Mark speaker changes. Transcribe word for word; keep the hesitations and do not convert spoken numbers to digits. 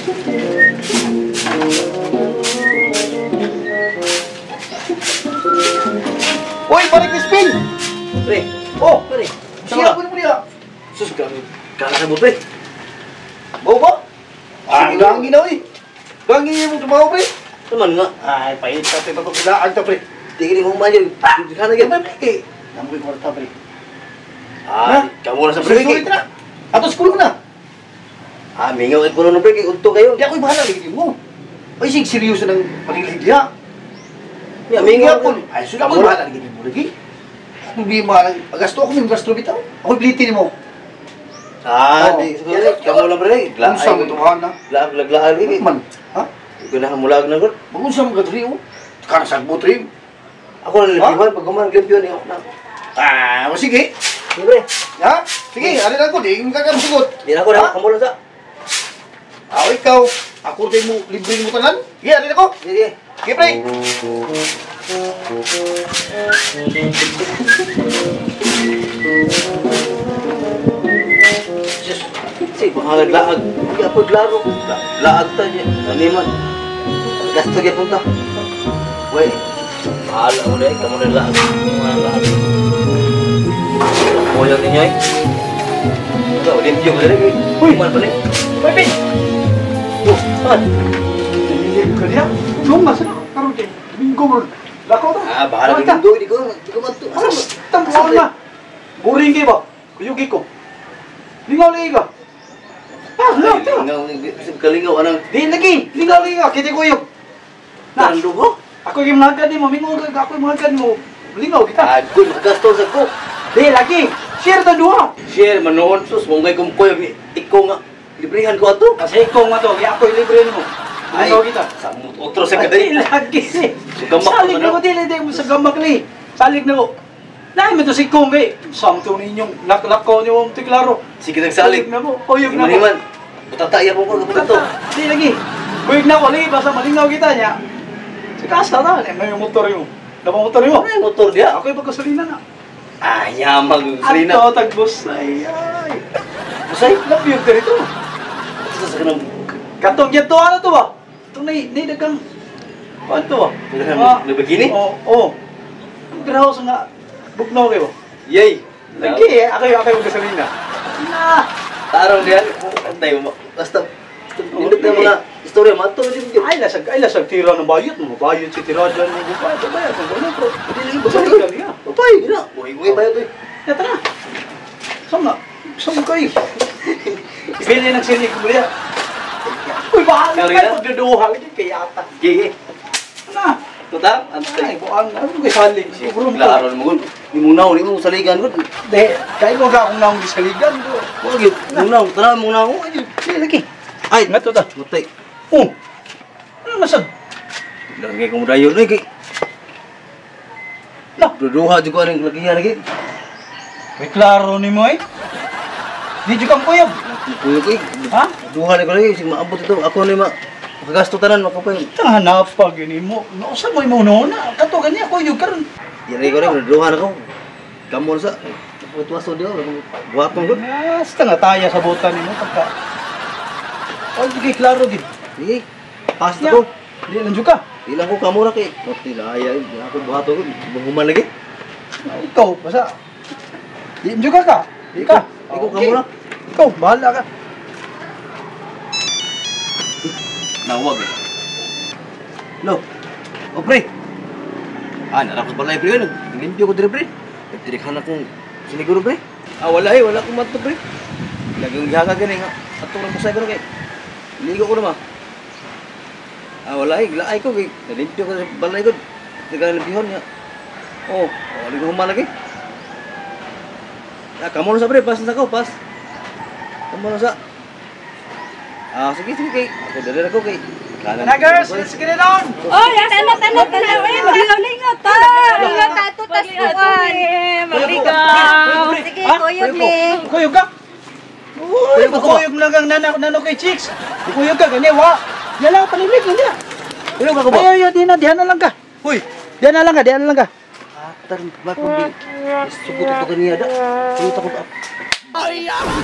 Speaker 1: Uy, balik Crispin!
Speaker 2: Pre,
Speaker 1: Oh,
Speaker 2: pre,
Speaker 1: siya po na po niya.
Speaker 2: sus, kami, kakasabot pre.
Speaker 1: Bawa ba? Ah, gangin na eh. Gangin mo tumawa pre.
Speaker 2: Naman nga.
Speaker 1: Ay, pahit sa tayo pagkakilaan to pre.
Speaker 2: Tingin mo manyo. Sana
Speaker 1: Kaya
Speaker 2: yan.
Speaker 1: ba pre? Namu ko kwarta pre.
Speaker 2: Ah, kamu na sa pre.
Speaker 1: Sulit na. Ato school na.
Speaker 2: Ah, mingaw ay kuno no pre, kay udto kayo.
Speaker 1: Di ako'y bahala lagi mo. Ay, sig seryoso ng panilig diha.
Speaker 2: Ya,
Speaker 1: Mingaw
Speaker 2: mingaw
Speaker 1: po. Ay, sila ako'y bahala lagi mo lagi. Problema lang. Gasto ako ng gasto bitaw. Ako'y blitin mo.
Speaker 2: Ah,
Speaker 1: Oh.
Speaker 2: di siguro kamu lang pre.
Speaker 1: Unsa mo tuhan na?
Speaker 2: Laag laglaal ini.
Speaker 1: Man. Ha?
Speaker 2: Ganahan mo lag na gud.
Speaker 1: Unsa mo gadri mo? Kana sagbot rin.
Speaker 2: Ako na lipiwan pag kuman kampiyon ni ako na.
Speaker 1: Ah, o sige.
Speaker 2: Pre,
Speaker 1: Ha? Sige, ano lang ko, di ka kamusugot.
Speaker 2: di na ako na kamu lang sa.
Speaker 1: Ah, ikaw, ako rin mo, libre mo tanan. Sige, ano ako?
Speaker 2: Sige.
Speaker 1: Sige, pre.
Speaker 2: Sus, si pangalag laag. Di ako glaro. Laag ta niya. Maniman. Gasto gyud punta. Wey. Mahal mo dai, kamu na laag. Mga laag. Boyong ninyo eh. Ikaw, limpyo ka dali. Uy, man pala.
Speaker 1: Uy, pre.
Speaker 2: Oh, saan?
Speaker 1: Nililip ka niya. Sum, nasa na? Karoon kayo. Minggo mo ron. Lakaw to.
Speaker 2: Ah, bahala
Speaker 1: Basta.
Speaker 2: din do, di ko, di ko mantu.
Speaker 1: Alas, tampuan na. Boring kayo ba? Kuyugi ko. Lingaw lagi ka. Ah,
Speaker 2: Ay,
Speaker 1: lahat ka.
Speaker 2: lingaw, kalingaw, anang
Speaker 1: Di lagi. Lingaw lagi ka. Kiti kuyog. Na,
Speaker 2: tando ko.
Speaker 1: ako yung mga gani mo. Mingaw ka. Ako yung mga gani mo. Lingaw kita.
Speaker 2: Ah, good, magasto sa ko.
Speaker 1: Di lagi. Share ta duha.
Speaker 2: Share, manoon, sus, mong kay kumkoy, ikaw nga, librihan ko ato.
Speaker 1: Kasi ikaw nga to. Kaya ako yung libre mo. Lingaw kita.
Speaker 2: Sa otro sa
Speaker 1: Ay,
Speaker 2: kaday.
Speaker 1: lagi si.
Speaker 2: gamak ka
Speaker 1: Salig
Speaker 2: na,
Speaker 1: na ko dili, di mo sa gamak ni. Salig na ko. Lahi mo to si Kong kay. Samto ninyong naklakaw niyo ang tiklaro.
Speaker 2: Sige nagsalig.
Speaker 1: na mo. Uyog na ko.
Speaker 2: Maniman. Butataya mo ko kapag to.
Speaker 1: Di lagi. Uyog na ko, lagi. Basta malingaw kita niya. Si Kasta na. Ano yung motor mo? Dapat motor mo?
Speaker 2: Ano yung motor dia?
Speaker 1: Ako yung pagkasalina na.
Speaker 2: Ah, yamang salina.
Speaker 1: Ato, tagbos. Ay, ay.
Speaker 2: Masay.
Speaker 1: Love you dito.
Speaker 2: Ito sa kanang,
Speaker 1: Katong yan to, ano to ba? Itong nai, naidagang. Ano to ba?
Speaker 2: kanang nabagini?
Speaker 1: Oo, oo. Ang graho sa nga. Bugnaw kayo.
Speaker 2: Yay.
Speaker 1: Lagi eh, ako yung ako yung gasolina. Na!
Speaker 2: Tarong diyan. Antay mo. Basta, nindot na mga istorya, mato din din.
Speaker 1: Ay, lasag, ay, lasag tira ng bayot mo. Bayot si tira dyan. Bayot, bayot. Ang gano'n, bro.
Speaker 2: Hindi lang
Speaker 1: Ba't
Speaker 2: babay.
Speaker 1: ang galing ah?
Speaker 2: Babay. Hindi na. Uy, uy, bayo to eh.
Speaker 1: Yan, tara. Saan nga? Saan kayo? Bili ng sinig mo yan. Uy, bahala
Speaker 2: Galing
Speaker 1: kayo.
Speaker 2: na?
Speaker 1: Pagdaduhal kayo kay ata.
Speaker 2: Gigi.
Speaker 1: Na!
Speaker 2: Tuta?
Speaker 1: Ay,
Speaker 2: Antay.
Speaker 1: buang. Ano kayo salig? Siguro mo.
Speaker 2: Klaro mo gud. Di mo naw, di mo saligan gud.
Speaker 1: Hindi. Kaya mo ka akong naong gisaligan. bro.
Speaker 2: Wag yun. Mo naw, tara mo naw.
Speaker 1: Sige, lagi.
Speaker 2: Ay,
Speaker 1: Nga to ta.
Speaker 2: mutay.
Speaker 1: Oh! Ano nasag?
Speaker 2: Lagi ko dayon lagi kay.
Speaker 1: Lah.
Speaker 2: Duduha jud ko ning lagihan lagi.
Speaker 1: May klaro ni mo eh. Di juga kang kuyab.
Speaker 2: Puyo ko eh.
Speaker 1: Ha?
Speaker 2: Duha ni ko lagi sig maabot ito. Ako ni ma makagasto tanan makapay.
Speaker 1: Ita hanap pa gini mo. Nausa mo imo na. Kato gani ako yung karon.
Speaker 2: Yari ko rin duha na ko. Kamu sa tuwaso dio. Guwapong gud.
Speaker 1: Basta nga taya sa butan nimo pagka. Oh, di klaro gid.
Speaker 2: Sige. Pas
Speaker 1: Ya.
Speaker 2: ko.
Speaker 1: Di lang juga.
Speaker 2: Ilang ko kamura kay. Pati na ay ako buhato gud. Buhuman lagi.
Speaker 1: Ikaw basta. Di juga ka. Di ka.
Speaker 2: Ikaw kamura.
Speaker 1: Ikaw bahala ka.
Speaker 2: Nawag eh. No. O pre. Ah, narakos pala eh pre. Nilimpyo ko dire pre. Nagtirikhan akong siniguro pre. Ah, wala eh. Wala akong mato pre. Lagang gihaga gani nga. Atong lang ko sa gano'n kay. Ligo ko naman. Ah, wala eh. Gilaay ko kay. Nilimpyo ko sa balay ko. Tiga limpihon niya. Oh, wala ko human lagi. Ah, kamu na sa pre. Pas na sa ko. Pas. Kamu na sa. Ah, sige, sige kay. Ako dali ako kay.
Speaker 1: Na girls, let's get it on.
Speaker 3: Oh, ya tanot tanot tanot. Eh, magligaw-ligaw ta. Ligaw ta to tas tuan. Magligaw. Sige, kuyog ni.
Speaker 1: Kuyog ka? Uy, kuyog na kang nana nano kay chicks. Kuyog ka gani wa. Yala palimig lang dia.
Speaker 2: Pero ba ko ba?
Speaker 1: Ay, ay, di na, dihan na lang ka.
Speaker 2: Hoy.
Speaker 1: Dihan na lang ka, dihan na lang ka.
Speaker 2: Ah, tarin ba ko bi. Sugot ko kaniya da. Sugot ko.
Speaker 1: Ay,